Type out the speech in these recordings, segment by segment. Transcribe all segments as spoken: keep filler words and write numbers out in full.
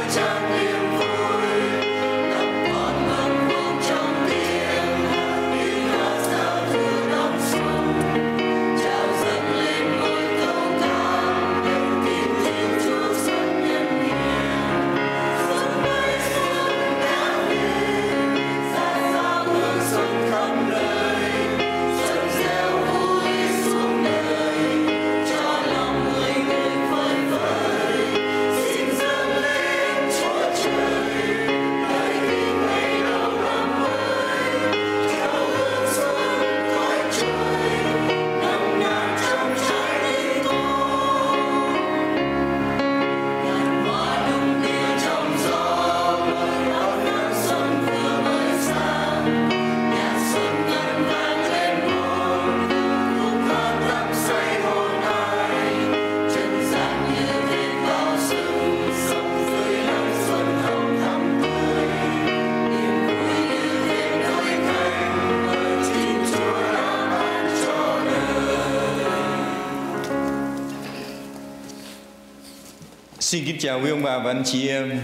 Xin kính chào quý ông bà và anh chị em.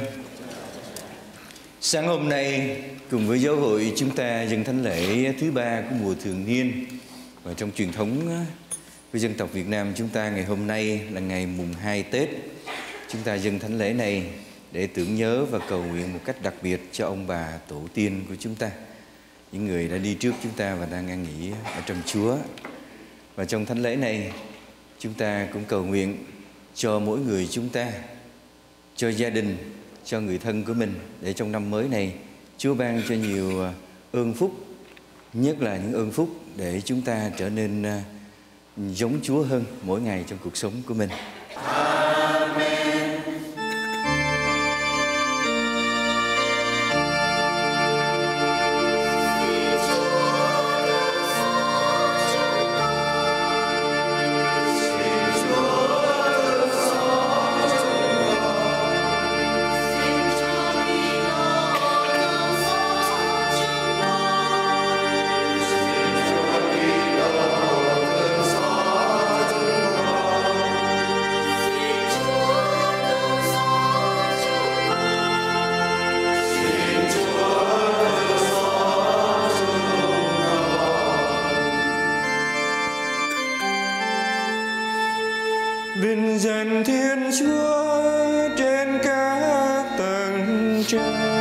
Sáng hôm nay cùng với giáo hội chúng ta dâng thánh lễ thứ ba của mùa thường niên. Và trong truyền thống của dân tộc Việt Nam chúng ta, ngày hôm nay là ngày mùng hai Tết. Chúng ta dâng thánh lễ này để tưởng nhớ và cầu nguyện một cách đặc biệt cho ông bà tổ tiên của chúng ta, những người đã đi trước chúng ta và đang an nghỉ ở trong Chúa. Và trong thánh lễ này chúng ta cũng cầu nguyện cho mỗi người chúng ta, cho gia đình, cho người thân của mình, để trong năm mới này Chúa ban cho nhiều ơn phúc, nhất là những ơn phúc để chúng ta trở nên giống Chúa hơn mỗi ngày trong cuộc sống của mình. Amen. Vinh danh Thiên Chúa trên các tầng trời.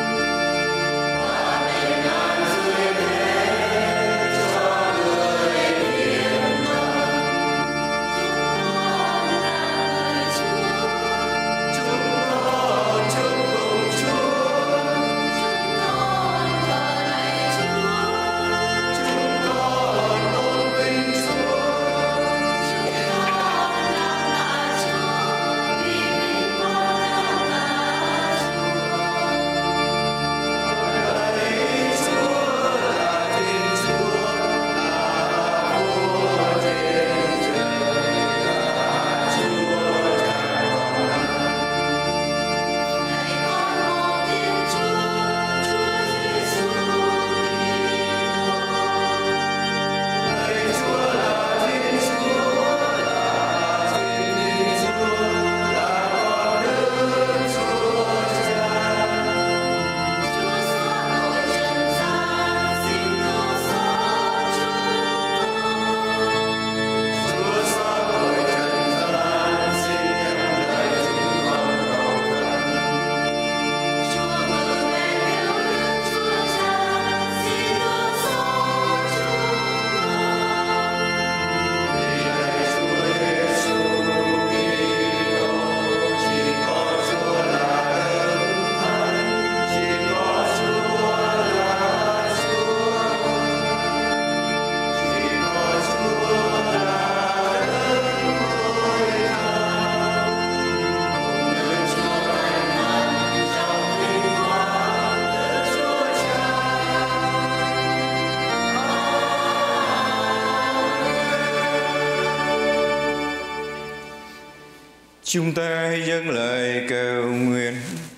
Chúng ta hãy dâng lời cầu nguyện.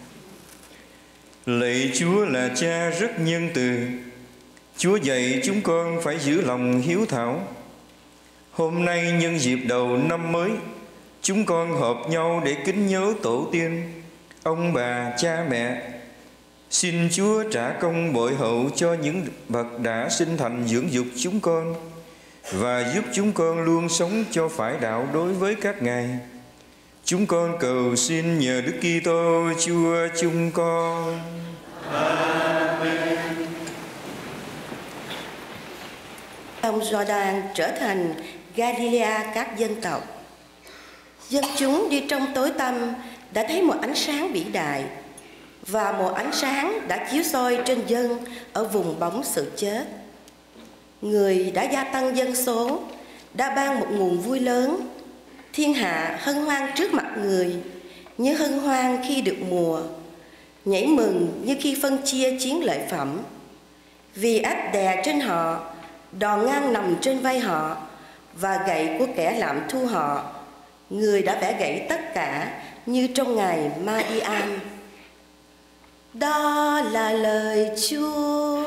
Lạy Chúa là Cha rất nhân từ, Chúa dạy chúng con phải giữ lòng hiếu thảo. Hôm nay nhân dịp đầu năm mới, chúng con họp nhau để kính nhớ tổ tiên, ông bà, cha mẹ. Xin Chúa trả công bội hậu cho những bậc đã sinh thành dưỡng dục chúng con, và giúp chúng con luôn sống cho phải đạo đối với các ngài. Chúng con cầu xin nhờ Đức Kitô Chúa chúng con. Amen. Sông Giođan trở thành Galilea các dân tộc. Dân chúng đi trong tối tăm đã thấy một ánh sáng vĩ đại, và một ánh sáng đã chiếu soi trên dân ở vùng bóng sự chết. Người đã gia tăng dân số, đã ban một nguồn vui lớn. Thiên hạ hân hoan trước mặt người, như hân hoan khi được mùa, nhảy mừng như khi phân chia chiến lợi phẩm. Vì ách đè trên họ, đòn ngang nằm trên vai họ, và gậy của kẻ lạm thu họ. Người đã bẻ gãy tất cả như trong ngày Ma-đi-an. Đó là lời Chúa.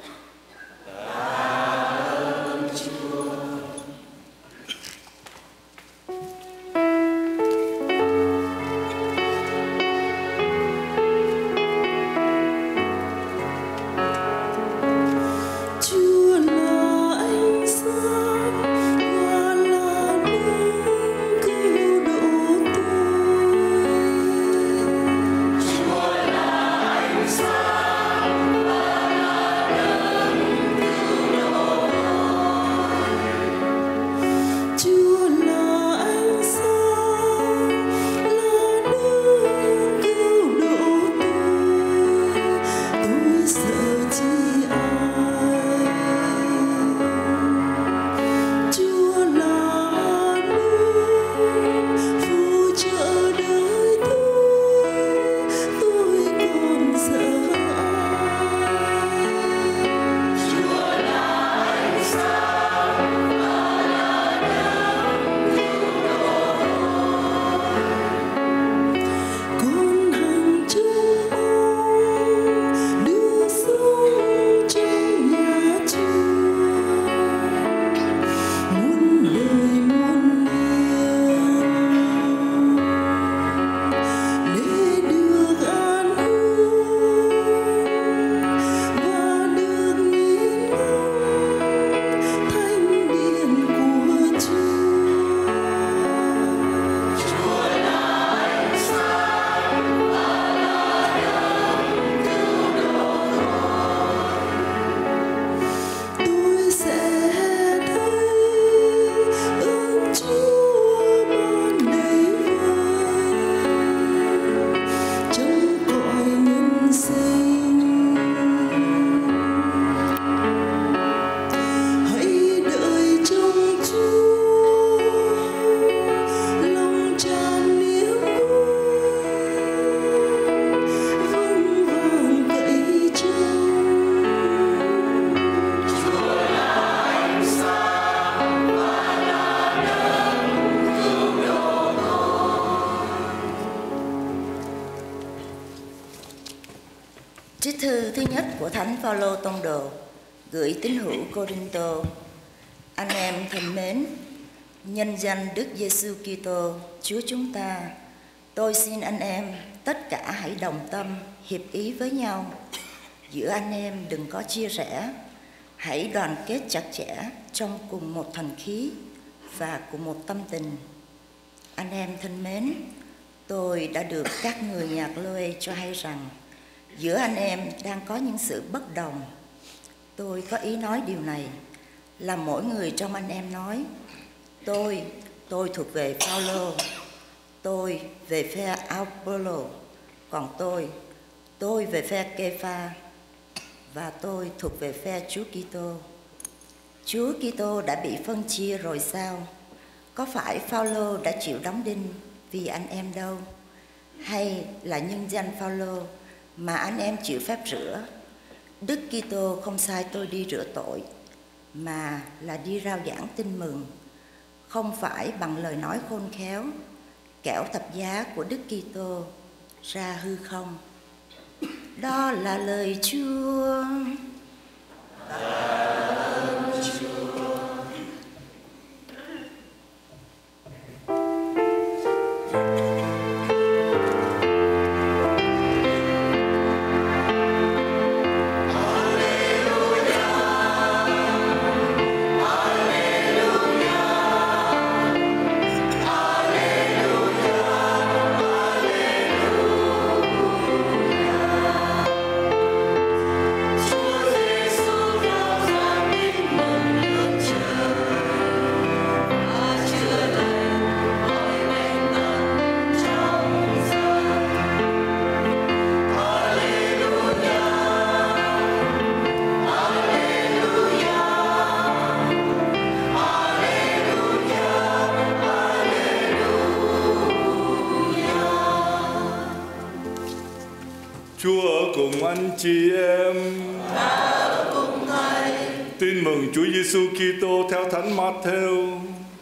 Trích thư thứ nhất của Thánh Phaolô Tông đồ gửi tín hữu Cô-rinh-tô. Anh em thân mến, nhân danh Đức Giêsu Kitô Chúa chúng ta, tôi xin anh em tất cả hãy đồng tâm hiệp ý với nhau. Giữa anh em đừng có chia rẽ, hãy đoàn kết chặt chẽ trong cùng một thần khí và cùng một tâm tình. Anh em thân mến, tôi đã được các người nhà Chloe cho hay rằng giữa anh em đang có những sự bất đồng. Tôi có ý nói điều này là mỗi người trong anh em nói: Tôi, tôi thuộc về Phaolô, tôi về phe Apollo, còn tôi, tôi về phe Kê-pha, và tôi thuộc về phe Chúa Kitô. Chúa Kitô đã bị phân chia rồi sao? Có phải Phaolô đã chịu đóng đinh vì anh em đâu? Hay là nhân danh Phaolô mà anh em chịu phép rửa? Đức Kitô không sai tôi đi rửa tội, mà là đi rao giảng tin mừng, không phải bằng lời nói khôn khéo, kẻo thập giá của Đức Kitô ra hư không. Đó là lời Chúa. Chúa ở cùng anh chị em. Và ở cùng Thầy. Tin mừng Chúa Giêsu Kitô theo Thánh Matthew.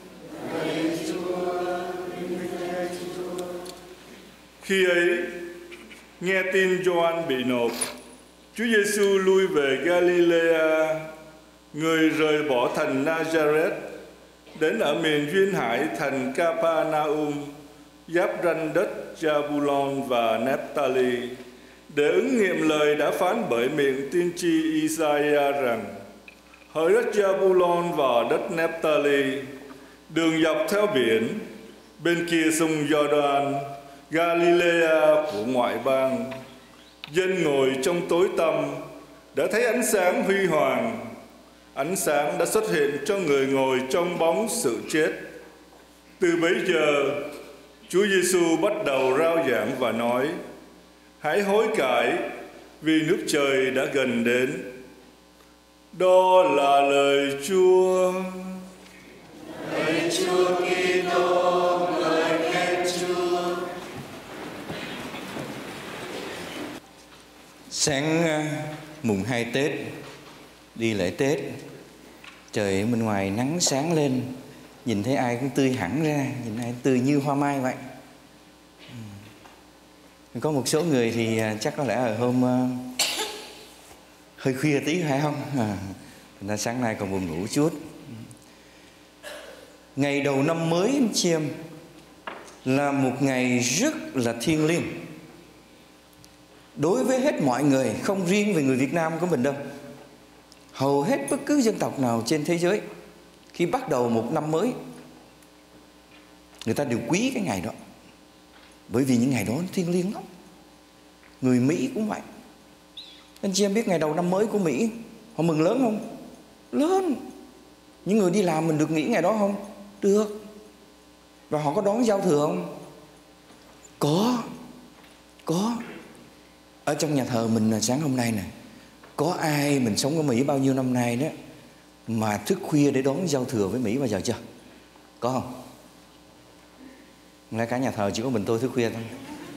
Khi ấy, nghe tin Gioan bị nộp, Chúa Giêsu lui về Galilea. Người rời bỏ thành Nazareth, đến ở miền duyên hải thành Capernaum, giáp ranh đất Zabulon và Naphtali, để ứng nghiệm lời đã phán bởi miệng tiên tri Isaiah rằng: hỡi đất Zabulon và đất Naphtali, đường dọc theo biển, bên kia sông Jordan, Galilea của ngoại bang, dân ngồi trong tối tăm đã thấy ánh sáng huy hoàng. Ánh sáng đã xuất hiện cho người ngồi trong bóng sự chết. Từ bấy giờ, Chúa Giêsu bắt đầu rao giảng và nói: hãy hối cải, vì nước trời đã gần đến. Đó là lời Chúa. Lạy Chúa Kitô, lời khen Chúa. Sáng mùng hai Tết, đi lễ Tết, trời bên ngoài nắng sáng lên, nhìn thấy ai cũng tươi hẳn ra, nhìn ai tươi như hoa mai vậy. Có một số người thì chắc có lẽ ở hôm uh, hơi khuya tí phải không? À, thành ra sáng nay còn buồn ngủ chút. Ngày đầu năm mới anh chị em là một ngày rất là thiêng liêng đối với hết mọi người, không riêng về người Việt Nam của mình đâu. Hầu hết bất cứ dân tộc nào trên thế giới, khi bắt đầu một năm mới, người ta đều quý cái ngày đó, bởi vì những ngày đó nó thiêng liêng lắm. Người Mỹ cũng vậy. Anh chị em biết ngày đầu năm mới của Mỹ họ mừng lớn không? Lớn. Những người đi làm mình được nghỉ ngày đó không? Được. Và họ có đón giao thừa không? Có. Có. Ở trong nhà thờ mình sáng hôm nay nè, có ai mình sống ở Mỹ bao nhiêu năm nay đó mà thức khuya để đón giao thừa với Mỹ bao giờ chưa? Có không? Ngay cả nhà thờ chỉ có mình tôi thức khuya thôi.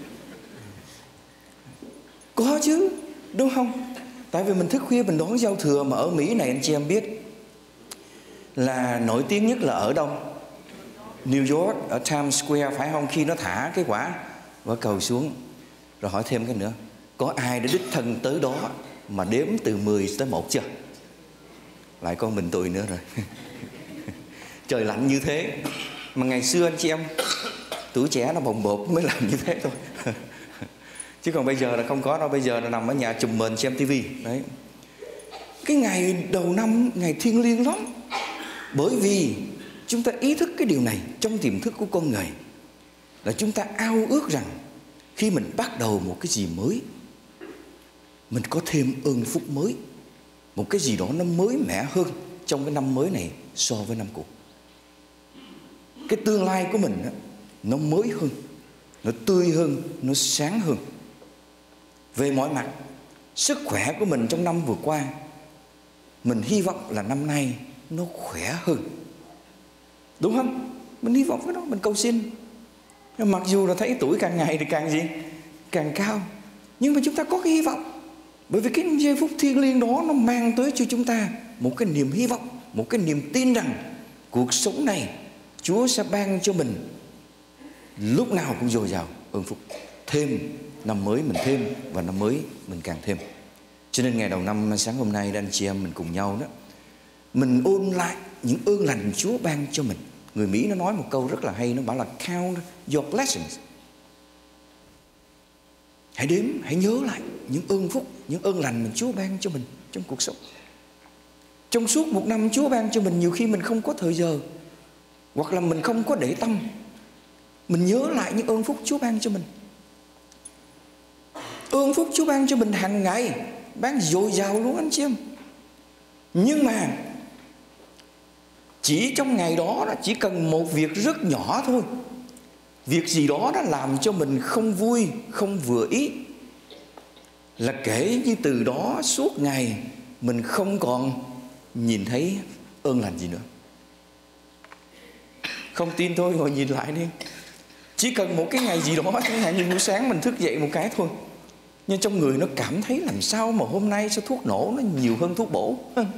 Có chứ, đúng không? Tại vì mình thức khuya mình đón giao thừa. Mà ở Mỹ này anh chị em biết là nổi tiếng nhất là ở đâu? New York, ở Times Square phải không? Khi nó thả cái quả quả cầu xuống. Rồi hỏi thêm cái nữa, có ai đã đích thân tới đó mà đếm từ mười tới một chưa? Lại có mình tôi nữa rồi. Trời lạnh như thế. Mà ngày xưa anh chị em, tuổi trẻ nó bồng bột mới làm như thế thôi. Chứ còn bây giờ là không có đâu. Bây giờ là nằm ở nhà chùm mền xem tivi. Đấy. Cái ngày đầu năm, ngày thiêng liêng lắm. Bởi vì chúng ta ý thức cái điều này trong tiềm thức của con người, là chúng ta ao ước rằng khi mình bắt đầu một cái gì mới, mình có thêm ơn phúc mới, một cái gì đó nó mới mẻ hơn trong cái năm mới này so với năm cũ. Cái tương lai của mình nó mới hơn, nó tươi hơn, nó sáng hơn. Về mọi mặt, sức khỏe của mình trong năm vừa qua, mình hy vọng là năm nay nó khỏe hơn. Đúng không? Mình hy vọng cái đó, mình cầu xin. Mặc dù là thấy tuổi càng ngày thì càng gì? Càng cao. Nhưng mà chúng ta có cái hy vọng. Bởi vì cái giây phút thiêng liêng đó nó mang tới cho chúng ta một cái niềm hy vọng, một cái niềm tin rằng cuộc sống này Chúa sẽ ban cho mình lúc nào cũng dồi dào ơn phúc. Thêm, năm mới mình thêm, và năm mới mình càng thêm. Cho nên ngày đầu năm sáng hôm nay anh chị em mình cùng nhau đó, mình ôn lại những ơn lành Chúa ban cho mình. Người Mỹ nó nói một câu rất là hay, nó bảo là count your blessings. Hãy đếm, hãy nhớ lại những ơn phúc, những ơn lành mình Chúa ban cho mình trong cuộc sống. Trong suốt một năm Chúa ban cho mình, nhiều khi mình không có thời giờ, hoặc là mình không có để tâm, mình nhớ lại những ơn phúc Chúa ban cho mình. Ơn phúc Chúa ban cho mình hàng ngày, ban dồi dào luôn anh chị em. Nhưng mà chỉ trong ngày đó, chỉ cần một việc rất nhỏ thôi, việc gì đó đã làm cho mình không vui, không vừa ý, là kể như từ đó suốt ngày mình không còn nhìn thấy ơn lành gì nữa. Không tin tôi ngồi nhìn lại đi. Chỉ cần một cái ngày gì đó, chẳng hạn như buổi sáng mình thức dậy một cái thôi, Nhưng trong người nó cảm thấy làm sao mà hôm nay sao thuốc nổ nó nhiều hơn thuốc bổ.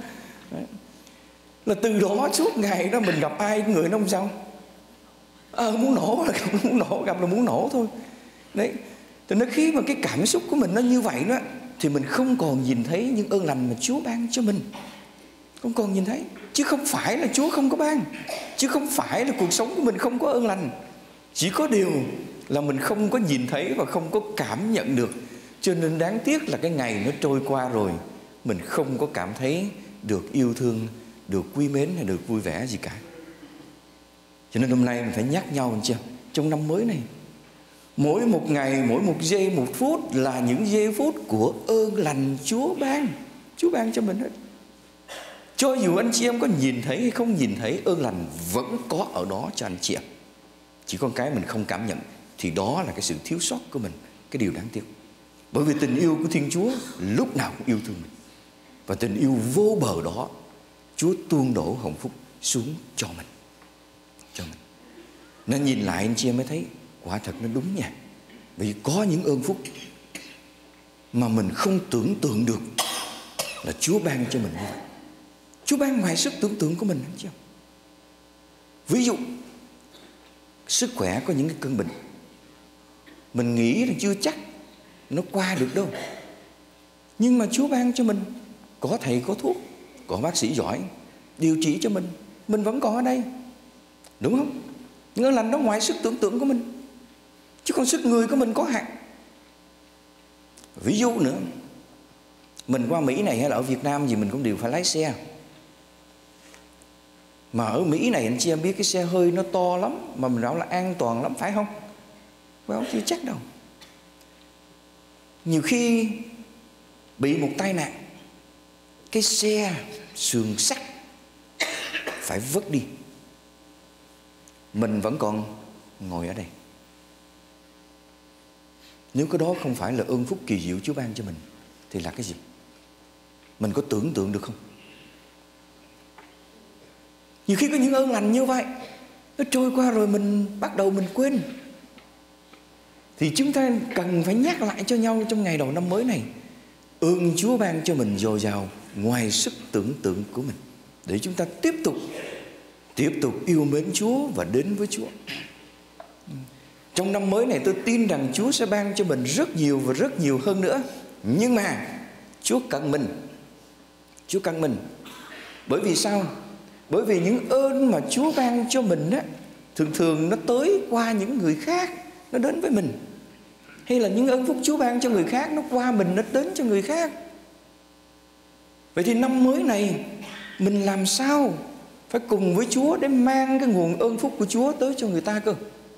Là từ đó suốt ngày đó mình gặp ai người nó không sao. Ờ à, muốn nổ là gặp muốn nổ, gặp là muốn nổ thôi. Đấy. Thì nó khi mà cái cảm xúc của mình nó như vậy đó, thì mình không còn nhìn thấy những ơn lành mà Chúa ban cho mình. Không còn nhìn thấy. Chứ không phải là Chúa không có ban, chứ không phải là cuộc sống của mình không có ơn lành. Chỉ có điều là mình không có nhìn thấy và không có cảm nhận được. Cho nên đáng tiếc là cái ngày nó trôi qua rồi, mình không có cảm thấy được yêu thương, được quý mến hay được vui vẻ gì cả. Cho nên hôm nay mình phải nhắc nhau chưa? Trong năm mới này, mỗi một ngày, mỗi một giây, một phút là những giây phút của ơn lành Chúa ban. Chúa ban cho mình hết. Cho dù anh chị em có nhìn thấy hay không nhìn thấy, ơn lành vẫn có ở đó cho anh chị em. Chỉ có cái mình không cảm nhận, thì đó là cái sự thiếu sót của mình, cái điều đáng tiếc. Bởi vì tình yêu của Thiên Chúa lúc nào cũng yêu thương mình. Và tình yêu vô bờ đó, Chúa tuôn đổ hồng phúc xuống cho mình. Cho mình. Nên nhìn lại anh chị em mới thấy quả thật nó đúng nha. Vì có những ơn phúc mà mình không tưởng tượng được là Chúa ban cho mình như vậy. Chúa ban ngoài sức tưởng tượng của mình anh chị em. Ví dụ sức khỏe có những cái cơn bệnh, mình nghĩ là chưa chắc nó qua được đâu. Nhưng mà Chúa ban cho mình, có thầy có thuốc, có bác sĩ giỏi điều trị cho mình, mình vẫn còn ở đây. Đúng không? Những ơn lành đó ngoài sức tưởng tượng của mình. Chứ còn sức người của mình có hạn. Ví dụ nữa, mình qua Mỹ này hay là ở Việt Nam gì mình cũng đều phải lái xe. Mà ở Mỹ này anh chị em biết cái xe hơi nó to lắm, mà mình nói là an toàn lắm, phải không? Phải không? Chưa chắc đâu. Nhiều khi bị một tai nạn, cái xe sườn sắt phải vứt đi, mình vẫn còn ngồi ở đây. Nếu cái đó không phải là ơn phúc kỳ diệu Chúa ban cho mình, thì là cái gì? Mình có tưởng tượng được không? Nhiều khi có những ơn lành như vậy, nó trôi qua rồi mình bắt đầu mình quên. Thì chúng ta cần phải nhắc lại cho nhau trong ngày đầu năm mới này, ơn Chúa ban cho mình dồi dào ngoài sức tưởng tượng của mình, để chúng ta tiếp tục Tiếp tục yêu mến Chúa và đến với Chúa. Trong năm mới này tôi tin rằng Chúa sẽ ban cho mình rất nhiều và rất nhiều hơn nữa. Nhưng mà Chúa cần mình. Chúa cần mình. Bởi vì sao? Bởi vì những ơn mà Chúa ban cho mình á, thường thường nó tới qua những người khác, nó đến với mình. Hay là những ơn phúc Chúa ban cho người khác, nó qua mình, nó đến cho người khác. Vậy thì năm mới này mình làm sao phải cùng với Chúa để mang cái nguồn ơn phúc của Chúa tới cho người ta cơ.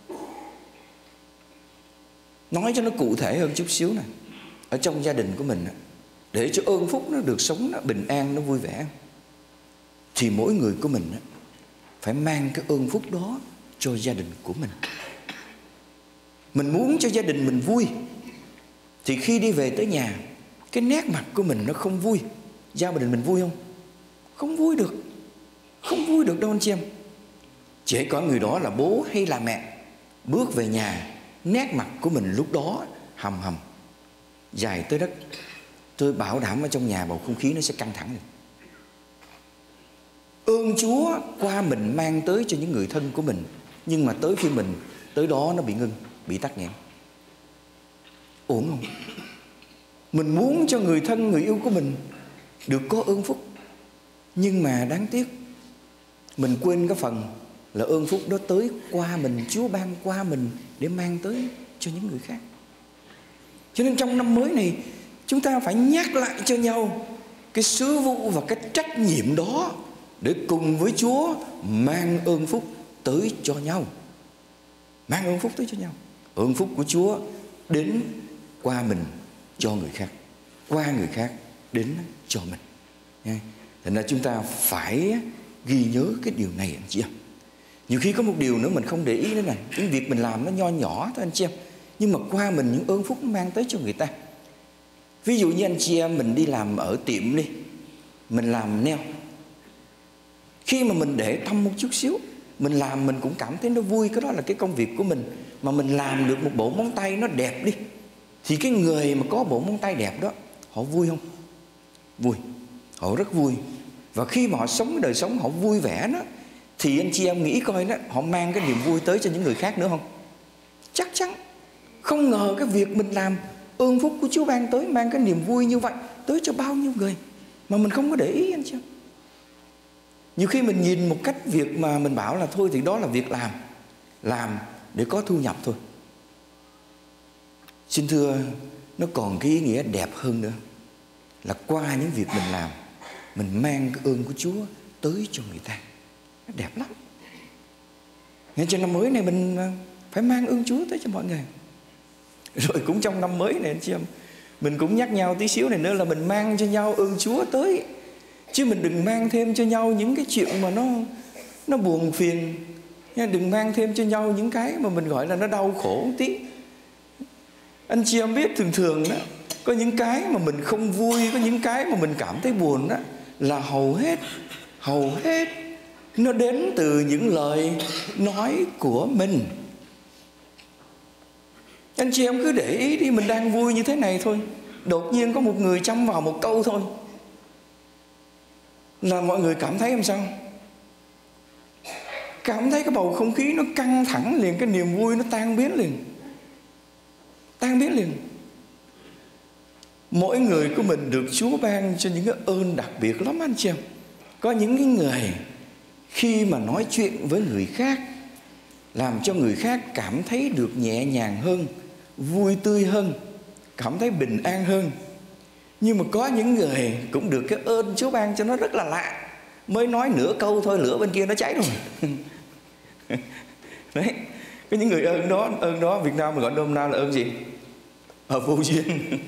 Nói cho nó cụ thể hơn chút xíu này. Ở trong gia đình của mình, để cho ơn phúc nó được sống, nó bình an, nó vui vẻ, thì mỗi người của mình phải mang cái ơn phúc đó cho gia đình của mình. Mình muốn cho gia đình mình vui, thì khi đi về tới nhà, cái nét mặt của mình nó không vui, gia đình mình vui không? Không vui được. Không vui được đâu anh chị em. Chỉ có người đó là bố hay là mẹ, bước về nhà, nét mặt của mình lúc đó hầm hầm, dài tới đất. Tôi bảo đảm ở trong nhà bầu không khí nó sẽ căng thẳng. Ơn Chúa qua mình mang tới cho những người thân của mình, nhưng mà tới khi mình tới đó nó bị ngưng, bị tắc nghẽn. Ổn không? Mình muốn cho người thân, người yêu của mình được có ơn phúc, nhưng mà đáng tiếc mình quên cái phần là ơn phúc đó tới qua mình, Chúa ban qua mình để mang tới cho những người khác. Cho nên trong năm mới này, chúng ta phải nhắc lại cho nhau cái sứ vụ và cái trách nhiệm đó, để cùng với Chúa mang ơn phúc tới cho nhau. Mang ơn phúc tới cho nhau. Ơn phúc của Chúa đến qua mình cho người khác, qua người khác đến cho mình. Thành ra chúng ta phải ghi nhớ cái điều này anh chị em. Nhiều khi có một điều nữa mình không để ý nữa này, những việc mình làm nó nho nhỏ thôi anh chị em, nhưng mà qua mình những ơn phúc mang tới cho người ta. Ví dụ như anh chị em mình đi làm ở tiệm đi, mình làm nail. Khi mà mình để tâm một chút xíu, mình làm mình cũng cảm thấy nó vui, cái đó là cái công việc của mình. Mà mình làm được một bộ móng tay nó đẹp đi, thì cái người mà có bộ móng tay đẹp đó, họ vui không? Vui. Họ rất vui. Và khi mà họ sống đời sống họ vui vẻ đó, thì anh chị em nghĩ coi đó, họ mang cái niềm vui tới cho những người khác nữa không? Chắc chắn. Không ngờ cái việc mình làm, ơn phúc của Chúa ban tới, mang cái niềm vui như vậy tới cho bao nhiêu người mà mình không có để ý anh chị em. Nhiều khi mình nhìn một cách việc mà mình bảo là thôi thì đó là việc làm, làm để có thu nhập thôi. Xin thưa, nó còn cái ý nghĩa đẹp hơn nữa, là qua những việc mình làm, mình mang cái ơn của Chúa tới cho người ta. Nó đẹp lắm. Nên cho năm mới này mình phải mang ơn Chúa tới cho mọi người. Rồi cũng trong năm mới này anh chị em, mình cũng nhắc nhau tí xíu này nữa là mình mang cho nhau ơn Chúa tới. Chứ mình đừng mang thêm cho nhau những cái chuyện mà nó nó buồn phiền. Đừng mang thêm cho nhau những cái mà mình gọi là nó đau khổ một tí. Anh chị em biết thường thường đó, có những cái mà mình không vui, có những cái mà mình cảm thấy buồn đó, là hầu hết, hầu hết nó đến từ những lời nói của mình. Anh chị em cứ để ý đi, mình đang vui như thế này thôi, đột nhiên có một người châm vào một câu thôi là mọi người cảm thấy làm sao? Cảm thấy cái bầu không khí nó căng thẳng liền, cái niềm vui nó tan biến liền. Tan biến liền. Mỗi người của mình được Chúa ban cho những cái ơn đặc biệt lắm anh chị em. Có những cái người khi mà nói chuyện với người khác, làm cho người khác cảm thấy được nhẹ nhàng hơn, vui tươi hơn, cảm thấy bình an hơn. Nhưng mà có những người cũng được cái ơn Chúa ban cho nó rất là lạ. Mới nói nửa câu thôi, lửa bên kia nó cháy rồi. Đấy, có những người ơn đó, ơn đó Việt Nam mình gọi nôm na là ơn gì? Ở vô duyên.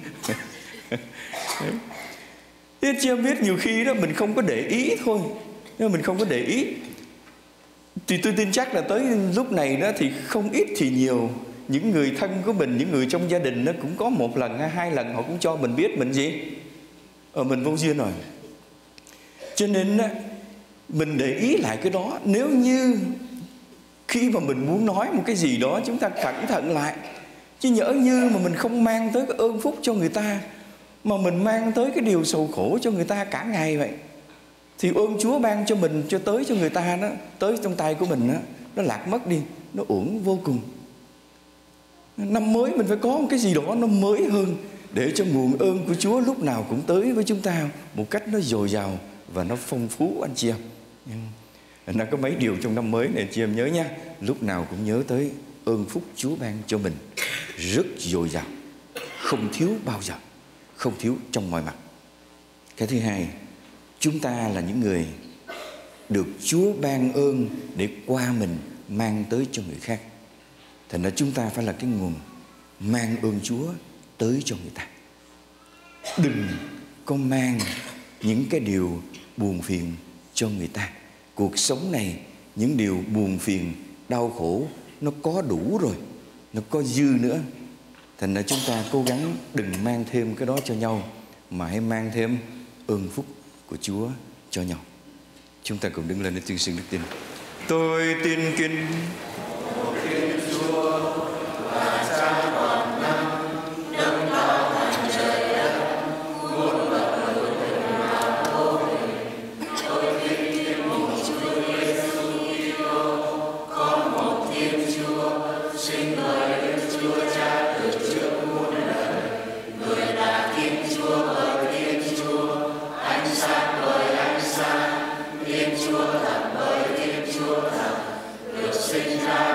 Thế chị em biết nhiều khi đó mình không có để ý thôi. Nhưng mình không có để ý, thì tôi tin chắc là tới lúc này đó thì không ít thì nhiều, những người thân của mình, những người trong gia đình nó cũng có một lần hay hai lần họ cũng cho mình biết mình gì? Ờ mình vô duyên rồi. Cho nên mình để ý lại cái đó. Nếu như khi mà mình muốn nói một cái gì đó, chúng ta cẩn thận lại. Chứ nhỡ như mà mình không mang tới cái ơn phúc cho người ta, mà mình mang tới cái điều sầu khổ cho người ta cả ngày vậy, thì ơn Chúa ban cho mình, cho tới cho người ta đó, tới trong tay của mình đó, nó lạc mất đi, nó uổng vô cùng. Năm mới mình phải có một cái gì đó nó mới hơn, để cho nguồn ơn của Chúa lúc nào cũng tới với chúng ta một cách nó dồi dào và nó phong phú anh chị em. Nó có mấy điều trong năm mới này anh chị em nhớ nha, lúc nào cũng nhớ tới ơn phúc Chúa ban cho mình rất dồi dào, không thiếu bao giờ, không thiếu trong mọi mặt. Cái thứ hai, chúng ta là những người được Chúa ban ơn để qua mình mang tới cho người khác. Thành ra chúng ta phải là cái nguồn mang ơn Chúa tới cho người ta. Đừng có mang những cái điều buồn phiền cho người ta. Cuộc sống này, những điều buồn phiền, đau khổ nó có đủ rồi, nó có dư nữa. Thành ra chúng ta cố gắng đừng mang thêm cái đó cho nhau, mà hãy mang thêm ơn phúc của Chúa cho nhau. Chúng ta cùng đứng lên để tuyên xưng đức tin. Tôi tin kinh Chúa và cha toàn năng nâng cao thành trời đất, muôn vật người tình mà vô hình. Tôi tin tin một Chúa Giêsu Kitô, con một Thiên Chúa, sinh lời Đức Chúa Cha từ trước muôn đời. Người là Thiên Chúa bởi Thiên Chúa, ánh sáng bởi ánh sáng, Thiên Chúa thật bởi Thiên Chúa thật, được sinh ra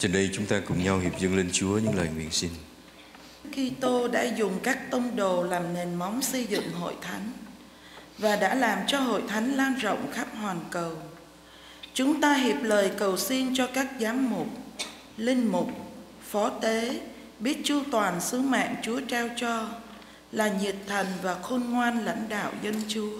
Trên đây chúng ta cùng nhau hiệp dâng lên Chúa những lời nguyện xin. Kitô đã dùng các tông đồ làm nền móng xây dựng hội thánh và đã làm cho hội thánh lan rộng khắp hoàn cầu. Chúng ta hiệp lời cầu xin cho các giám mục, linh mục, phó tế biết chu toàn sứ mạng Chúa trao cho, là nhiệt thành và khôn ngoan lãnh đạo dân Chúa.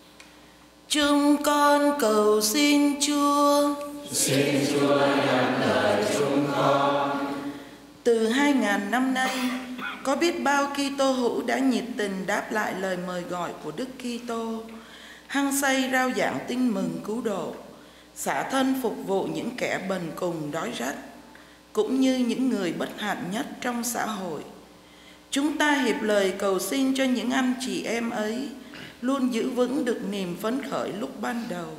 Chúng con cầu xin Chúa. Xin Chúa nhận lời chúng con. Từ hai ngàn năm nay, có biết bao Kitô hữu đã nhiệt tình đáp lại lời mời gọi của Đức Kitô, hăng say rao giảng tin mừng cứu độ, xả thân phục vụ những kẻ bần cùng đói rách, cũng như những người bất hạnh nhất trong xã hội. Chúng ta hiệp lời cầu xin cho những anh chị em ấy luôn giữ vững được niềm phấn khởi lúc ban đầu.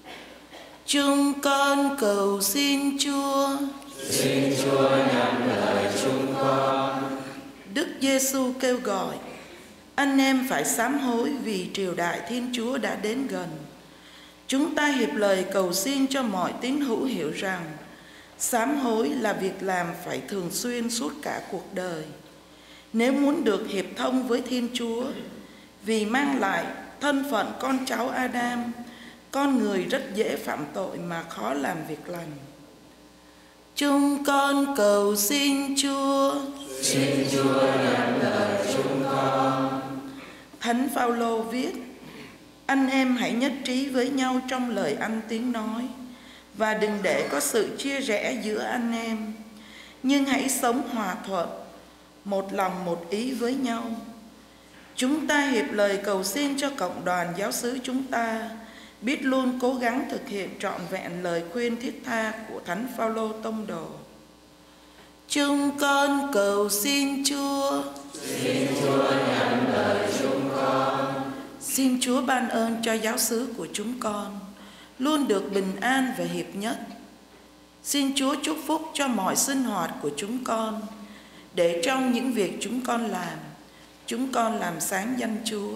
Chúng con cầu xin Chúa. Xin Chúa nhận lời chúng con. Đức Giêsu kêu gọi anh em phải sám hối vì triều đại Thiên Chúa đã đến gần. Chúng ta hiệp lời cầu xin cho mọi tín hữu hiểu rằng sám hối là việc làm phải thường xuyên suốt cả cuộc đời, nếu muốn được hiệp thông với Thiên Chúa, vì mang lại thân phận con cháu Adam, con người rất dễ phạm tội mà khó làm việc lành. Chúng con cầu xin Chúa. Xin Chúa nhận lời chúng con. Thánh Phaolô viết: anh em hãy nhất trí với nhau trong lời ăn tiếng nói, và đừng để có sự chia rẽ giữa anh em, nhưng hãy sống hòa thuận, một lòng một ý với nhau. Chúng ta hiệp lời cầu xin cho cộng đoàn giáo xứ chúng ta biết luôn cố gắng thực hiện trọn vẹn lời khuyên thiết tha của Thánh Phaolô tông đồ. Chúng con cầu xin Chúa. Xin Chúa nhận lời chúng con. Xin Chúa ban ơn cho giáo xứ của chúng con luôn được bình an và hiệp nhất. Xin Chúa chúc phúc cho mọi sinh hoạt của chúng con, để trong những việc chúng con làm, chúng con làm sáng danh Chúa.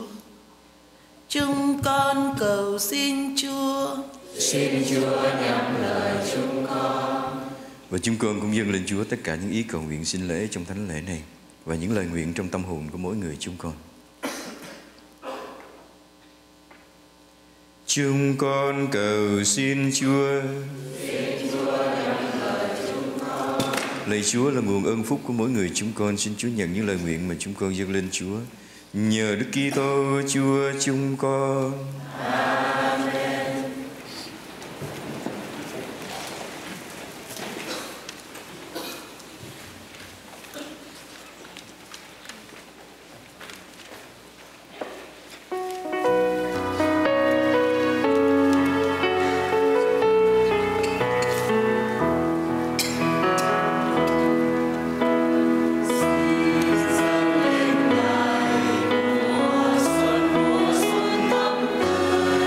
Chúng con cầu xin Chúa. Xin Chúa nhận lời chúng con. Và chúng con cũng dâng lên Chúa tất cả những ý cầu nguyện xin lễ trong thánh lễ này và những lời nguyện trong tâm hồn của mỗi người chúng con. Chúng con cầu xin Chúa. Xin Chúa nhận lời chúng con. Lạy Chúa là nguồn ơn phúc của mỗi người chúng con. Xin Chúa nhận những lời nguyện mà chúng con dâng lên Chúa. Nhờ Đức Kitô Chúa chúng con. Amen. Mùa xuân mùa xuân thắm tươi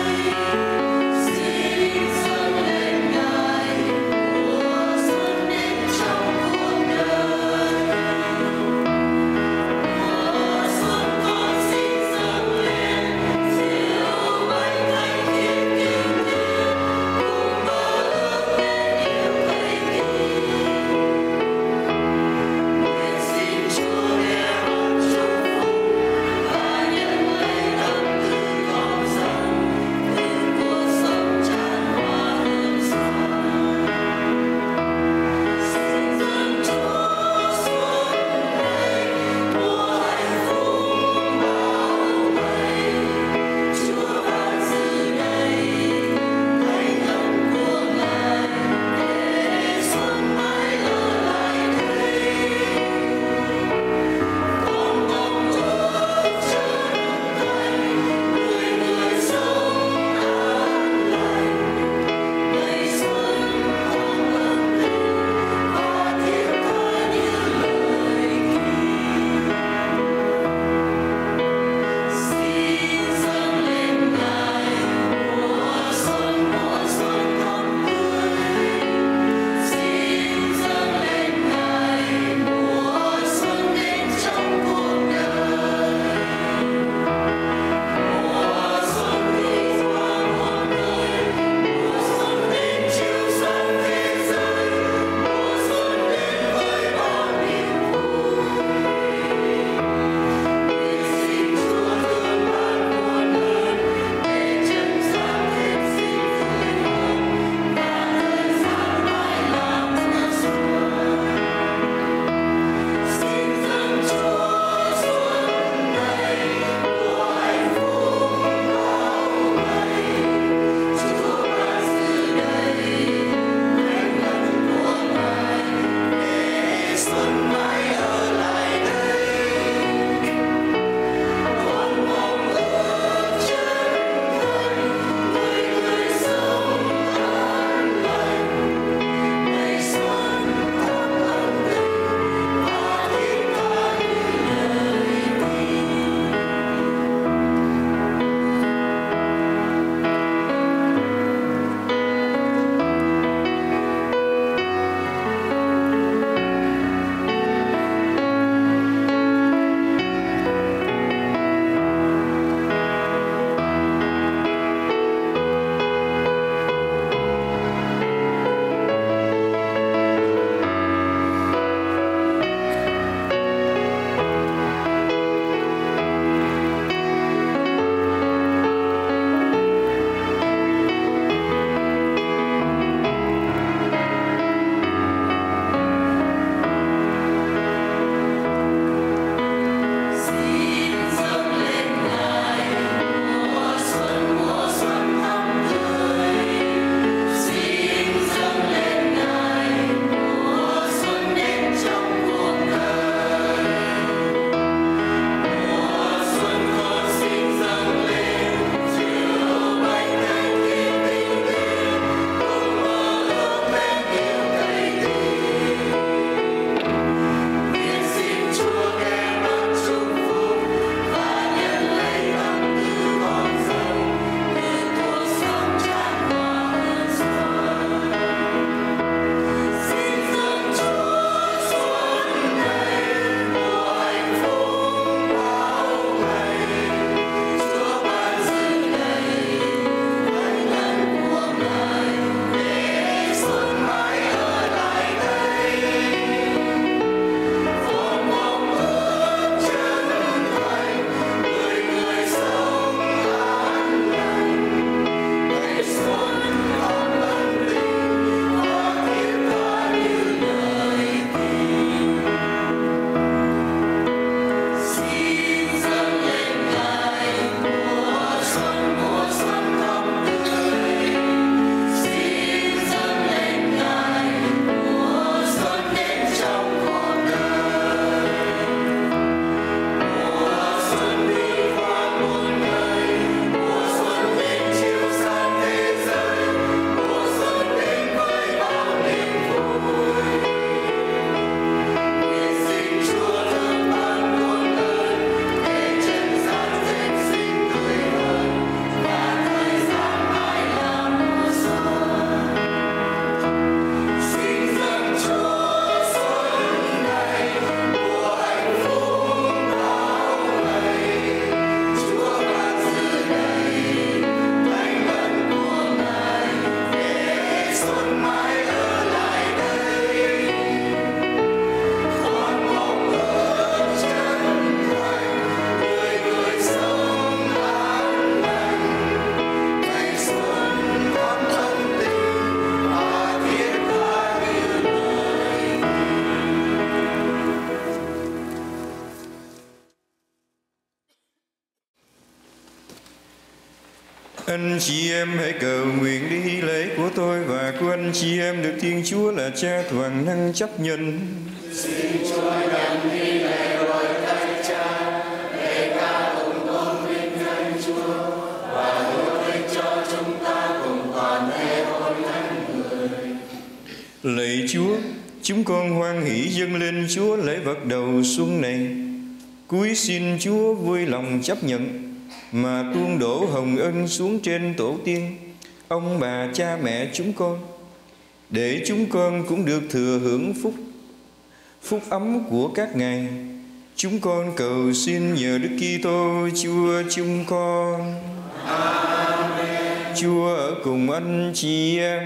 Anh chị em hãy cầu nguyện đi lễ của tôi và của anh chị em được Thiên Chúa là Cha toàn năng chấp nhận. Xin Chúa nhận đi lễ đổi thay Cha để ca tụng tôn vinh danh Chúa và hữu ích cho chúng ta cùng toàn thể hội thánh người. Lạy Chúa, chúng con hoan hỷ dâng lên Chúa lễ vật đầu xuân này. Cúi xin Chúa vui lòng chấp nhận mà tuôn đổ hồng ân xuống trên tổ tiên, ông bà cha mẹ chúng con, để chúng con cũng được thừa hưởng phúc phúc ấm của các ngài. Chúng con cầu xin nhờ Đức Kitô Chúa chúng con. Amen. Chúa ở cùng anh chị em.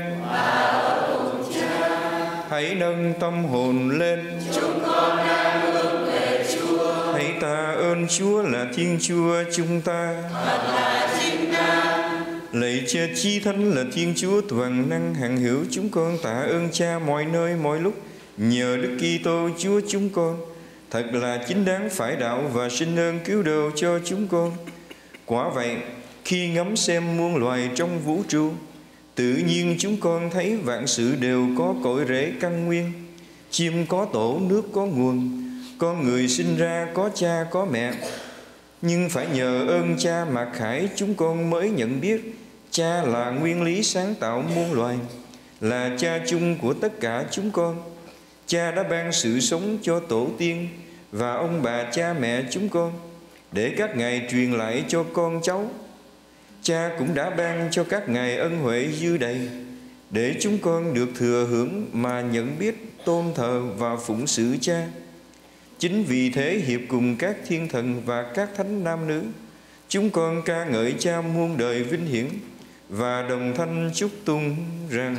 Hãy nâng tâm hồn lên. Chúng con đang hướng về Chúa. Hãy tạ ơn Chúa là Thiên Chúa chúng ta. Thật là chính đáng. Lạy Cha Chí Thánh là Thiên Chúa toàn năng hằng hữu, chúng con tạ ơn Cha mọi nơi mọi lúc nhờ Đức Kitô Chúa chúng con. Thật là chính đáng phải đạo và sinh ơn cứu độ cho chúng con. Quả vậy, khi ngắm xem muôn loài trong vũ trụ, tự nhiên chúng con thấy vạn sự đều có cội rễ căn nguyên. Chim có tổ, nước có nguồn, con người sinh ra có cha có mẹ. Nhưng phải nhờ ơn Cha mặc khải chúng con mới nhận biết Cha là nguyên lý sáng tạo muôn loài, là Cha chung của tất cả chúng con. Cha đã ban sự sống cho tổ tiên và ông bà cha mẹ chúng con để các ngài truyền lại cho con cháu. Cha cũng đã ban cho các ngài ân huệ dư đầy để chúng con được thừa hưởng mà nhận biết, tôn thờ và phụng sự Cha. Chính vì thế hiệp cùng các thiên thần và các thánh nam nữ, chúng con ca ngợi Cha muôn đời vinh hiển và đồng thanh chúc tụng rằng: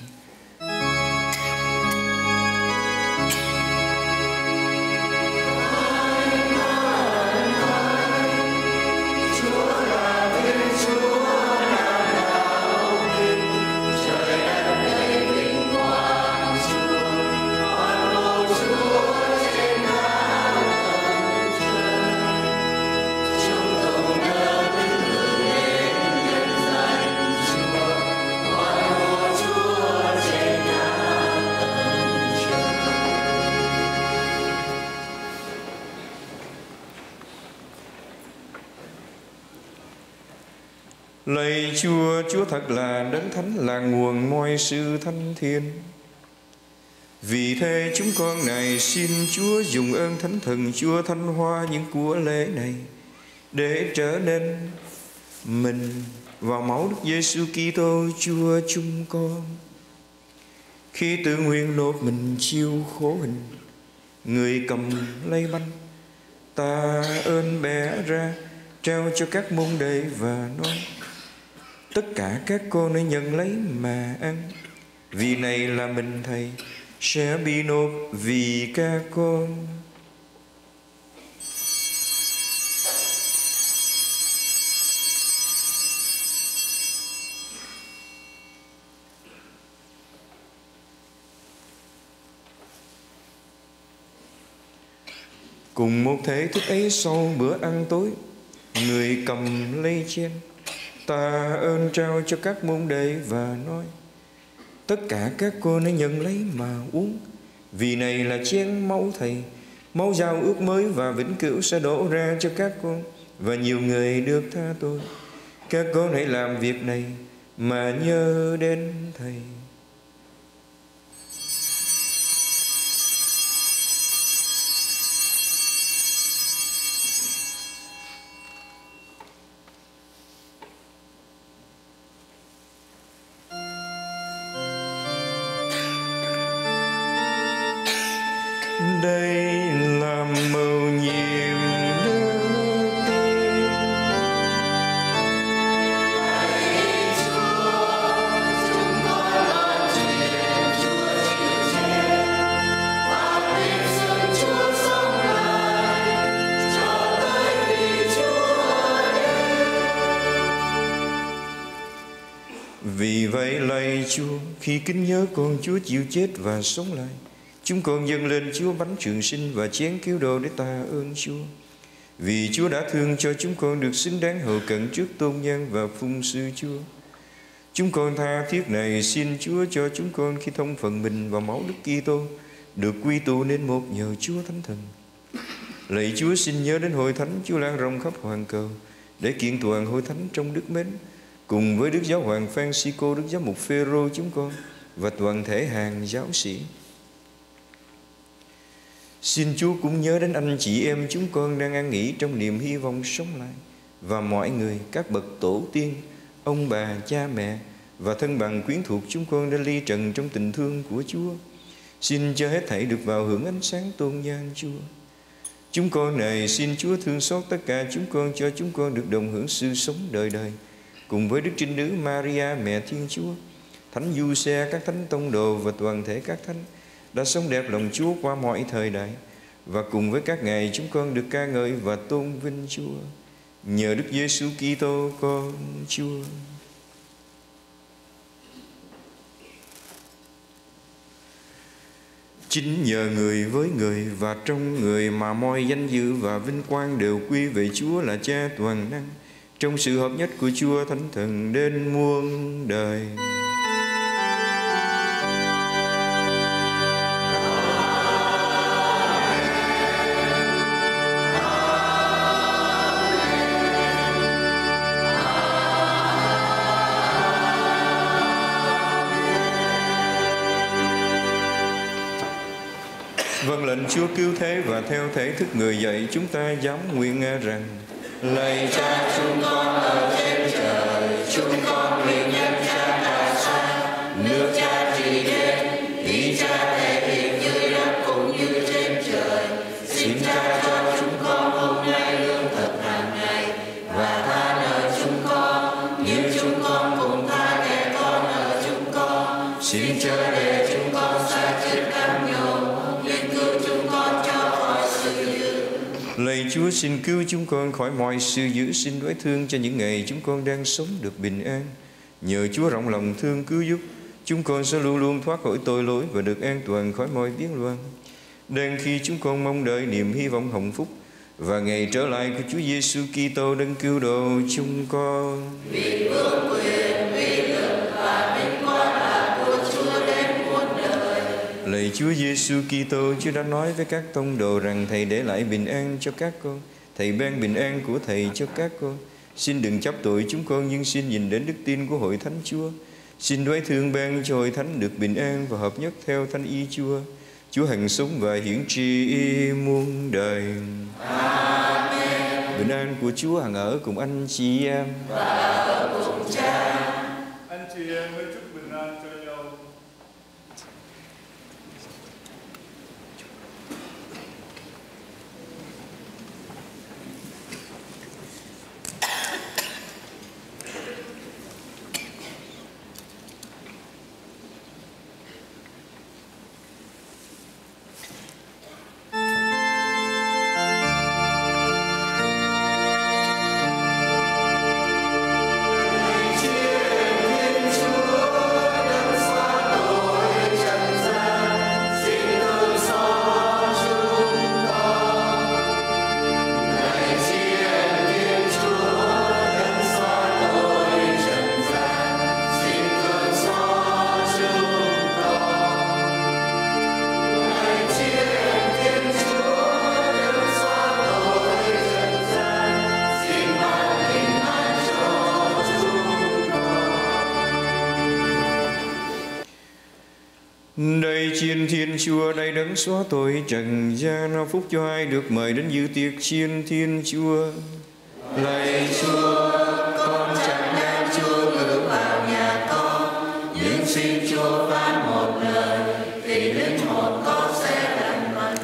Lạy Chúa, Chúa thật là đấng thánh, là nguồn mọi sự thanh thiên. Vì thế chúng con này xin Chúa dùng ơn Thánh Thần Chúa thanh hoa những của lễ này để trở nên mình vào máu Đức Giêsu Kitô Chúa chúng con. Khi tự nguyện nộp mình chịu khổ hình, người cầm lấy bánh, ta ơn bẻ ra trao cho các môn đệ và nói: tất cả các con hãy nhận lấy mà ăn, vì này là mình Thầy sẽ bị nộp vì các con. Cùng một thể thức ấy, sau bữa ăn tối, người cầm lấy chén, ta ơn trao cho các môn đệ và nói: tất cả các con hãy nhận lấy mà uống, vì này là chén máu Thầy, máu giao ước mới và vĩnh cửu sẽ đổ ra cho các con và nhiều người được tha tội. Các con hãy làm việc này mà nhớ đến Thầy. Đây là mầu nhiệm đức tin. Lạy Chúa, chúng con loan truyền Chúa chịu chết và tin xưng Chúa sống lại cho tới khi Chúa đến. Vì vậy lạy Chúa, khi kính nhớ con Chúa chịu chết và sống lại, chúng con dâng lên Chúa bánh trường sinh và chén cứu độ để tạ ơn Chúa. Vì Chúa đã thương cho chúng con được xứng đáng hầu cận trước tôn nhân và phụng sự Chúa. Chúng con tha thiết này xin Chúa cho chúng con khi thông phần mình vào máu Đức Kitô được quy tụ nên một nhờ Chúa Thánh Thần. Lạy Chúa, xin nhớ đến hội thánh Chúa lan rộng khắp hoàn cầu để kiện toàn hội thánh trong đức mến, cùng với Đức Giáo hoàng Francisco, Đức Giám mục Phêrô chúng con và toàn thể hàng giáo sĩ. Xin Chúa cũng nhớ đến anh chị em chúng con đang an nghỉ trong niềm hy vọng sống lại, và mọi người, các bậc tổ tiên, ông bà, cha mẹ và thân bằng quyến thuộc chúng con đã ly trần trong tình thương của Chúa. Xin cho hết thảy được vào hưởng ánh sáng tôn nhan Chúa. Chúng con này xin Chúa thương xót tất cả chúng con, cho chúng con được đồng hưởng sự sống đời đời cùng với Đức Trinh Nữ Maria mẹ Thiên Chúa, Thánh Giuse, các thánh tông đồ và toàn thể các thánh đã sống đẹp lòng Chúa qua mọi thời đại, và cùng với các ngài chúng con được ca ngợi và tôn vinh Chúa nhờ Đức Giêsu Kitô con Chúa. Chính nhờ người với người và trong người mà mọi danh dự và vinh quang đều quy về Chúa là Cha toàn năng, trong sự hợp nhất của Chúa Thánh Thần đến muôn đời. Vâng lệnh Chúa cứu thế và theo thể thức người dạy, chúng ta dám nguyện nghe rằng: Lạy Cha chúng con ở trên trời, chúng con nguyện nhân Cha đã xa, nước Cha trị đến, ý Cha thể hiện dưới đất cũng như trên trời. Xin Cha cho chúng con hôm nay lương thực hàng ngày, và tha nợ chúng con như chúng con cũng tha kẻ con nợ chúng con. Xin chớ để chúng con sa chết cam nhổ, nhưng cứu chúng con cho khỏi sự dữ. Lạy Chúa, xin cứu chúng con khỏi mọi sự dữ, xin đối thương cho những ngày chúng con đang sống được bình an. Nhờ Chúa rộng lòng thương cứu giúp, chúng con sẽ luôn luôn thoát khỏi tội lỗi và được an toàn khỏi mọi biến loạn. Đang khi chúng con mong đợi niềm hy vọng hạnh phúc và ngày trở lại của Chúa Giêsu Kitô đấng cứu độ chúng con. Vì vương quyền, uy lực và vinh quang là của Chúa đến muôn đời. Lạy Chúa Giêsu Kitô, Chúa đã nói với các tông đồ rằng Thầy để lại bình an cho các con, Thầy ban bình an của Thầy cho các con. Xin đừng chấp tội chúng con, nhưng xin nhìn đến đức tin của hội thánh Chúa. Xin đoái thương ban cho hội thánh được bình an và hợp nhất theo thánh ý Chúa. Chúa hằng sống và hiển tri muôn đời. Amen. Bình an của Chúa hằng ở cùng anh chị em và ở cùng Cha. Anh chị em hãy chúc bình an cho nhau. Đây chiên Thiên Chúa, đây đấng xóa tội trần gian, phúc cho ai được mời đến dự tiệc chiên Thiên Chúa. Lạy Chúa, con chẳng đem Chúa cử vào nhà con, nhưng xin Chúa phán một lời thì linh hồn con sẽ lành mạnh.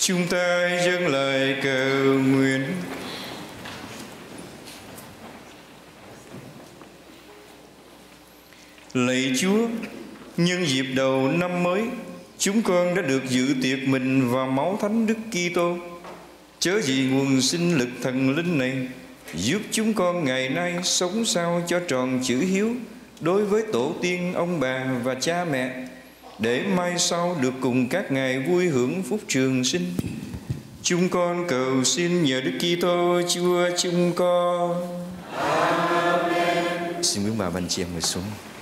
Chúng ta dâng lời cầu nguyện. Lạy Chúa, nhân dịp đầu năm mới, chúng con đã được dự tiệc mình vào máu Thánh Đức Kitô. Chớ gì nguồn sinh lực thần linh này giúp chúng con ngày nay sống sao cho tròn chữ hiếu đối với tổ tiên, ông bà và cha mẹ, để mai sau được cùng các ngài vui hưởng phúc trường sinh. Chúng con cầu xin nhờ Đức Kitô Chúa chúng con. Amen. Xin mời bà anh chị em ngồi xuống.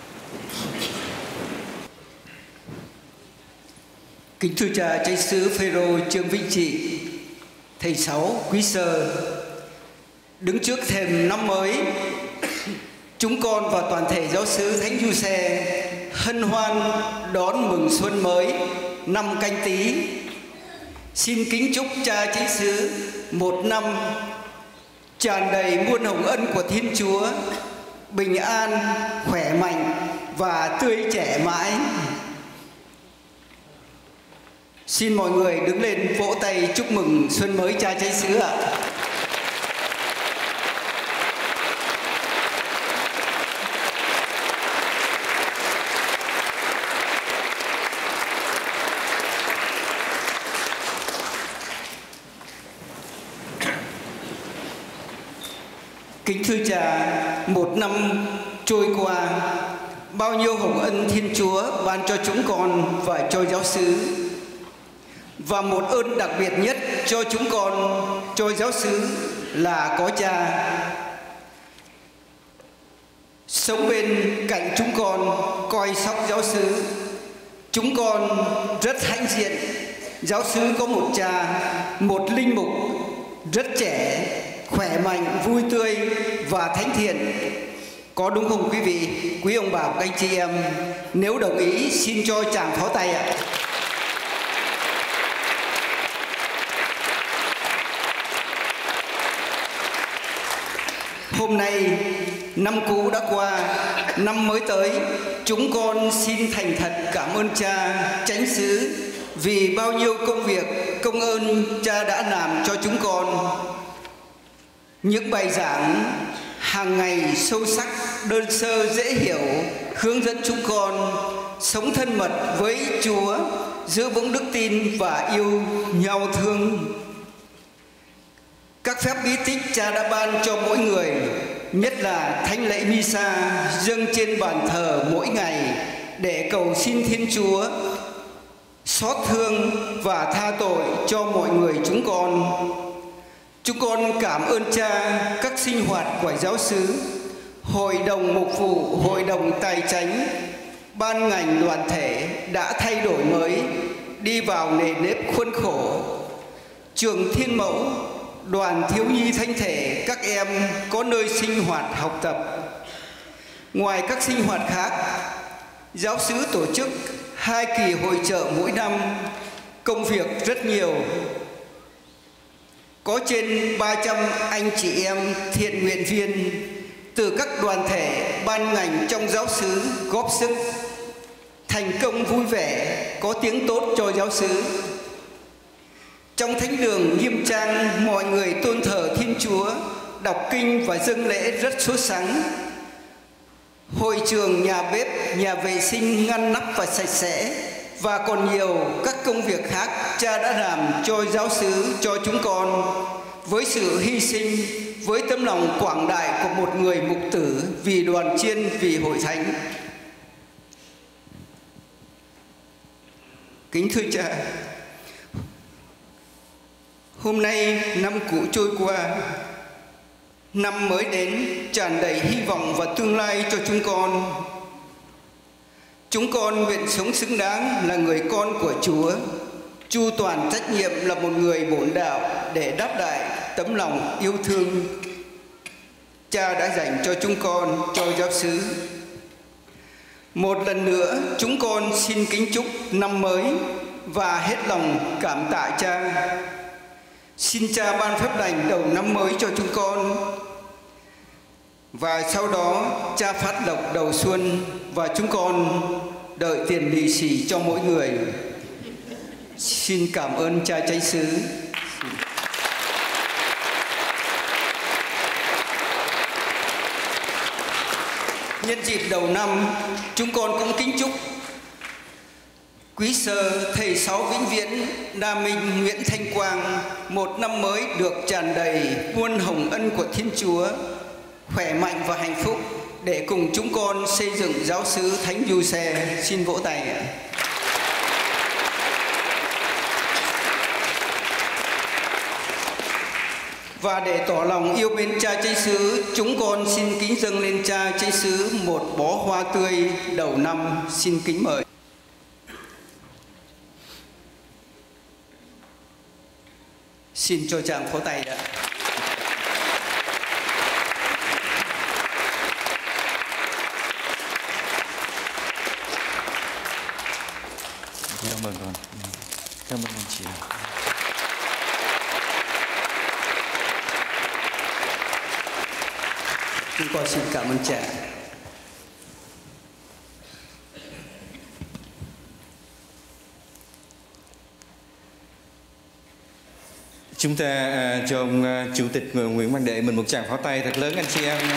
Kính thưa cha Chánh xứ Phêrô Trương Vĩnh Trị, thầy Sáu, quý sơ, đứng trước thềm năm mới, chúng con và toàn thể giáo xứ Thánh Giuse hân hoan đón mừng xuân mới năm Canh Tý. Xin kính chúc cha Chánh xứ một năm tràn đầy muôn hồng ân của Thiên Chúa, bình an, khỏe mạnh và tươi trẻ mãi. Xin mọi người đứng lên vỗ tay chúc mừng xuân mới cha Chánh xứ ạ. Kính thưa cha, một năm trôi qua, bao nhiêu hồng ân Thiên Chúa ban cho chúng con và cho giáo xứ. Và một ơn đặc biệt nhất cho chúng con, cho giáo xứ là có cha sống bên cạnh chúng con, coi sóc giáo xứ. Chúng con rất hãnh diện, giáo xứ có một cha, một linh mục rất trẻ, khỏe mạnh, vui tươi và thánh thiện. Có đúng không quý vị, quý ông bà và anh chị em? Nếu đồng ý xin cho chàng pháo tay ạ. Hôm nay năm cũ đã qua, năm mới tới, chúng con xin thành thật cảm ơn cha Chánh xứ vì bao nhiêu công việc, công ơn cha đã làm cho chúng con. Những bài giảng hàng ngày sâu sắc, đơn sơ, dễ hiểu, hướng dẫn chúng con sống thân mật với Chúa, giữ vững đức tin và yêu nhau thương. Các phép bí tích cha đã ban cho mỗi người, nhất là thánh lễ Misa dâng trên bàn thờ mỗi ngày để cầu xin Thiên Chúa xót thương và tha tội cho mọi người chúng con. Chúng con cảm ơn cha các sinh hoạt của giáo xứ, hội đồng mục vụ, hội đồng tài chánh, ban ngành đoàn thể đã thay đổi mới, đi vào nề nếp khuôn khổ. Trường Thiên Mẫu, đoàn thiếu nhi thánh thể, các em có nơi sinh hoạt học tập. Ngoài các sinh hoạt khác, giáo xứ tổ chức hai kỳ hội chợ mỗi năm, công việc rất nhiều. Có trên ba trăm anh chị em thiện nguyện viên từ các đoàn thể, ban ngành trong giáo xứ góp sức, thành công vui vẻ, có tiếng tốt cho giáo xứ. Trong thánh đường nghiêm trang, mọi người tôn thờ Thiên Chúa, đọc kinh và dâng lễ rất sốt sắng. Hội trường, nhà bếp, nhà vệ sinh ngăn nắp và sạch sẽ, và còn nhiều các công việc khác cha đã làm cho giáo xứ, cho chúng con, với sự hy sinh, với tấm lòng quảng đại của một người mục tử vì đoàn chiên, vì hội thánh. Kính thưa cha, hôm nay năm cũ trôi qua, năm mới đến tràn đầy hy vọng và tương lai cho chúng con. Chúng con nguyện sống xứng đáng là người con của Chúa, chu toàn trách nhiệm là một người bổn đạo để đáp lại tấm lòng yêu thương cha đã dành cho chúng con, cho giáo xứ. Một lần nữa, chúng con xin kính chúc năm mới và hết lòng cảm tạ cha. Xin cha ban phép lành đầu năm mới cho chúng con, và sau đó cha phát lộc đầu xuân, và chúng con đợi tiền lì xì cho mỗi người. Xin cảm ơn cha Chánh xứ. Nhân dịp đầu năm, chúng con cũng kính chúc quý sơ thầy Sáu Vĩnh Viễn, Đa Minh Nguyễn Thanh Quang một năm mới được tràn đầy muôn hồng ân của Thiên Chúa, khỏe mạnh và hạnh phúc để cùng chúng con xây dựng giáo xứ Thánh Giuse. Xin vỗ tay ạ. Và để tỏ lòng yêu mến cha Chánh xứ, chúng con xin kính dâng lên cha Chánh xứ một bó hoa tươi đầu năm. Xin kính mời. Xin cho chàng pháo tay đã. Cảm ơn con. Cảm ơn anh chị. Chúng con xin cảm ơn cha. Chúng ta cho ông Chủ tịch Nguyễn Văn Đệ mình một tràng pháo tay thật lớn anh chị em.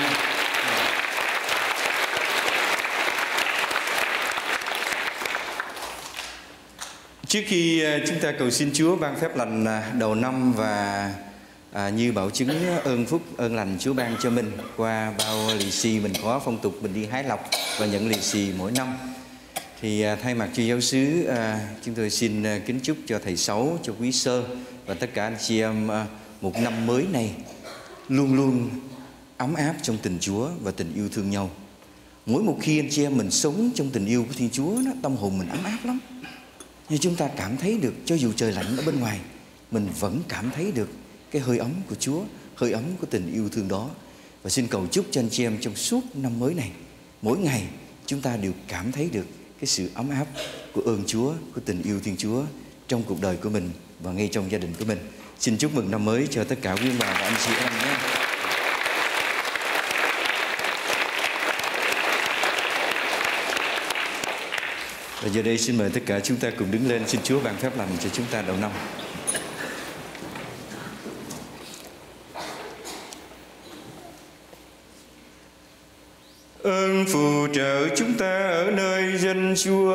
Trước khi chúng ta cầu xin Chúa ban phép lành đầu năm và à, như bảo chứng ơn phúc ơn lành Chúa ban cho mình qua bao lì xì mình có phong tục mình đi hái lộc và nhận lì xì mỗi năm, thì à, thay mặt cho giáo xứ à, chúng tôi xin à, kính chúc cho thầy Sáu, cho quý sơ và tất cả anh chị em à, một năm mới này luôn luôn ấm áp trong tình Chúa và tình yêu thương nhau. Mỗi một khi anh chị em mình sống trong tình yêu của Thiên Chúa, nó tâm hồn mình ấm áp lắm. Nhưng chúng ta cảm thấy được cho dù trời lạnh ở bên ngoài, mình vẫn cảm thấy được cái hơi ấm của Chúa, hơi ấm của tình yêu thương đó. Và xin cầu chúc cho anh chị em trong suốt năm mới này, mỗi ngày chúng ta đều cảm thấy được cái sự ấm áp của ơn Chúa, của tình yêu Thiên Chúa trong cuộc đời của mình và ngay trong gia đình của mình. Xin chúc mừng năm mới cho tất cả quý ông bà và anh chị em nhé. Và giờ đây xin mời tất cả chúng ta cùng đứng lên, xin Chúa ban phép lành cho chúng ta đầu năm. Ơn phù trợ chúng ta ở nơi danh Chúa.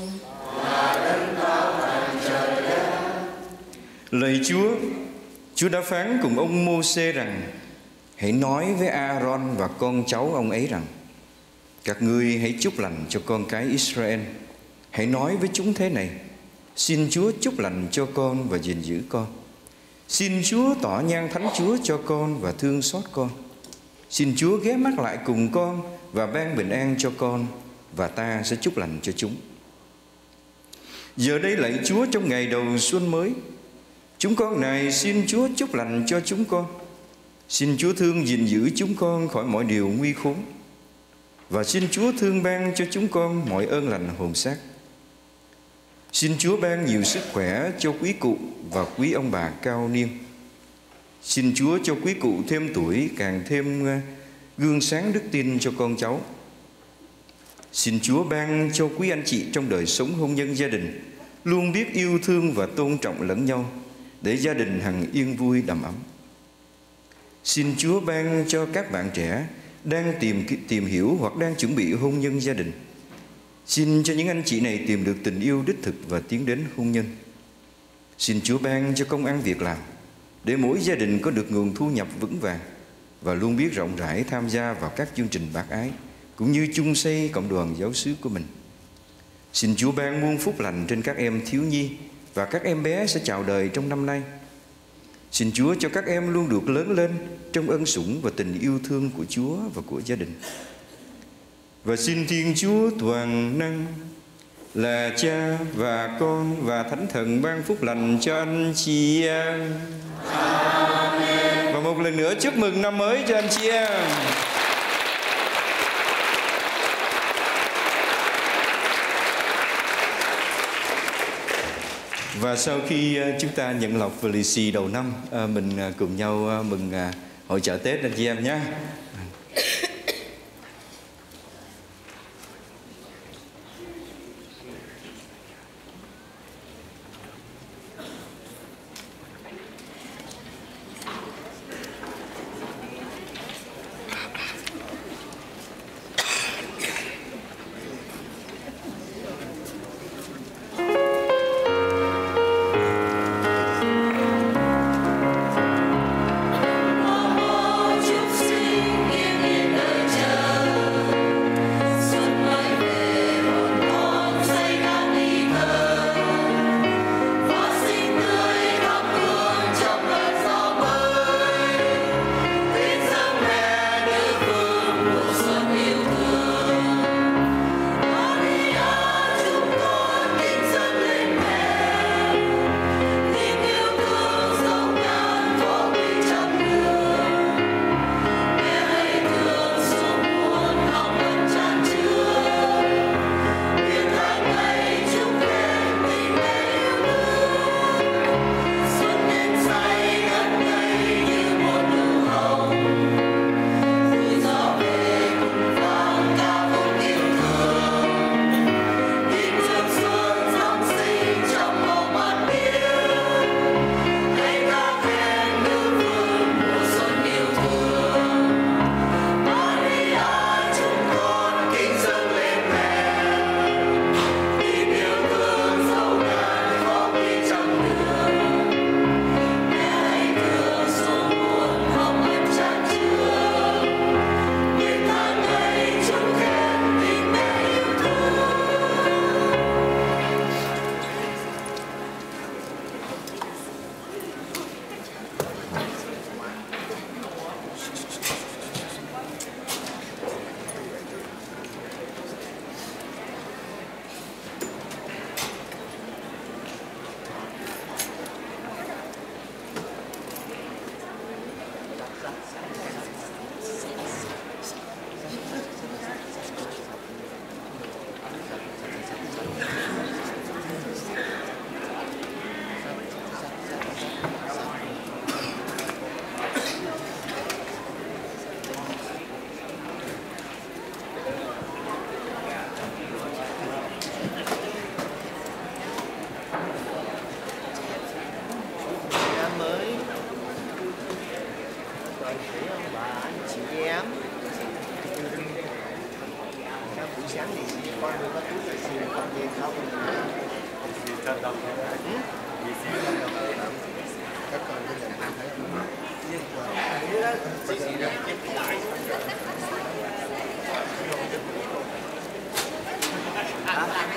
Lạy Chúa, Chúa đã phán cùng ông Mô-sê rằng: hãy nói với A-rôn và con cháu ông ấy rằng: các ngươi hãy chúc lành cho con cái Israel. Hãy nói với chúng thế này: xin Chúa chúc lành cho con và gìn giữ con. Xin Chúa tỏ nhan thánh Chúa cho con và thương xót con. Xin Chúa ghé mắt lại cùng con và ban bình an cho con, và ta sẽ chúc lành cho chúng. Giờ đây lạy Chúa, trong ngày đầu xuân mới, chúng con này xin Chúa chúc lành cho chúng con. Xin Chúa thương gìn giữ chúng con khỏi mọi điều nguy khốn, và xin Chúa thương ban cho chúng con mọi ơn lành hồn xác. Xin Chúa ban nhiều sức khỏe cho quý cụ và quý ông bà cao niên. Xin Chúa cho quý cụ thêm tuổi, càng thêm gương sáng đức tin cho con cháu. Xin Chúa ban cho quý anh chị trong đời sống hôn nhân gia đình luôn biết yêu thương và tôn trọng lẫn nhau, để gia đình hằng yên vui đầm ấm. Xin Chúa ban cho các bạn trẻ đang tìm tìm hiểu hoặc đang chuẩn bị hôn nhân gia đình. Xin cho những anh chị này tìm được tình yêu đích thực và tiến đến hôn nhân. Xin Chúa ban cho công ăn việc làm, để mỗi gia đình có được nguồn thu nhập vững vàng và luôn biết rộng rãi tham gia vào các chương trình bác ái, cũng như chung xây cộng đoàn giáo xứ của mình. Xin Chúa ban muôn phúc lành trên các em thiếu nhi và các em bé sẽ chào đời trong năm nay. Xin Chúa cho các em luôn được lớn lên trong ân sủng và tình yêu thương của Chúa và của gia đình. Và xin Thiên Chúa toàn năng là Cha và Con và Thánh Thần ban phúc lành cho anh chị em. Amen. Và một lần nữa chúc mừng năm mới cho anh chị em. Và sau khi chúng ta nhận lộc và lì xì đầu năm, mình cùng nhau mừng hội chợ Tết anh chị em nhé. toàn thể ông bà, anh chị em. Các buổi sáng thì con được có chút là gì con gì không? Gì con đọc ừ? Gì gì con đọc các con bây giờ thấy nhưng mà như đó gì gì đó lại hả?